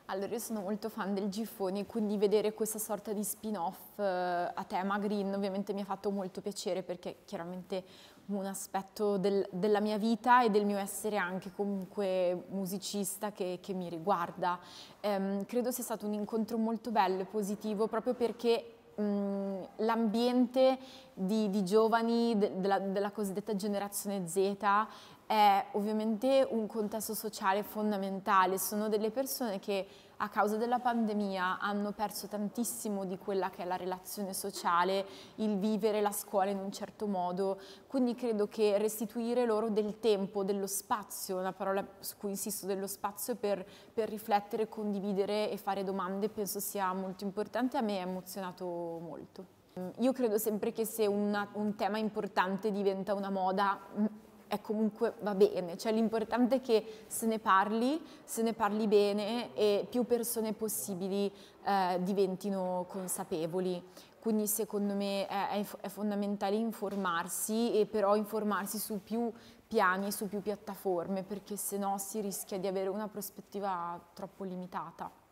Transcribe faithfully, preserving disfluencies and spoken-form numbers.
Allora, io sono molto fan del Giffoni, quindi vedere questa sorta di spin-off eh, a tema green ovviamente mi ha fatto molto piacere perché chiaramente un aspetto del- della mia vita e del mio essere anche comunque musicista che, che mi riguarda. Ehm, credo sia stato un incontro molto bello e positivo proprio perché mh, l'ambiente di, di giovani de- della, della cosiddetta generazione Z è ovviamente un contesto sociale fondamentale, sono delle persone che a causa della pandemia hanno perso tantissimo di quella che è la relazione sociale, il vivere la scuola in un certo modo, quindi credo che restituire loro del tempo, dello spazio, una parola su cui insisto, dello spazio per, per riflettere, condividere e fare domande, penso sia molto importante, a me ha emozionato molto. Io credo sempre che se una, un tema importante diventa una moda, è comunque va bene, cioè l'importante è che se ne parli, se ne parli bene e più persone possibili eh, diventino consapevoli. Quindi secondo me è, è, è fondamentale informarsi e però informarsi su più piani, su più piattaforme, perché se no si rischia di avere una prospettiva troppo limitata.